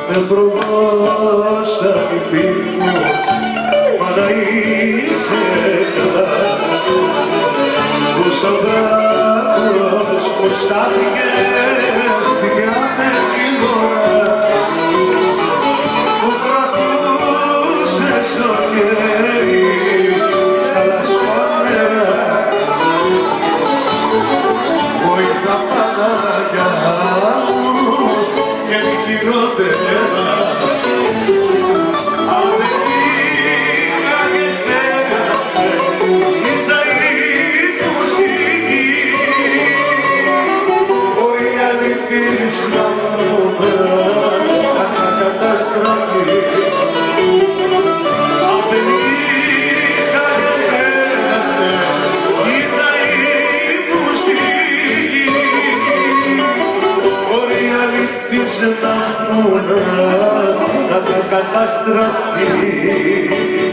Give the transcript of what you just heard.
με προδώσαν οι φίλοι μου, μα να είσαι καλά. Πως ο δράκος που στάθηκε στη διάθεση ώρα, που κρατούσε στο χέρι στα λασπά νερά, βοήθα Παναγιά μου και μη χειρότερα. Αν δεν είχα και σένα, ήρθα ήρθου στη γη. Μπορεί η αλήθεια να μου να καταστραφεί. Αν δεν είχα και σένα, ήρθα ήρθου στη γη. Μπορεί η αλήθεια να μου να καταστραφεί.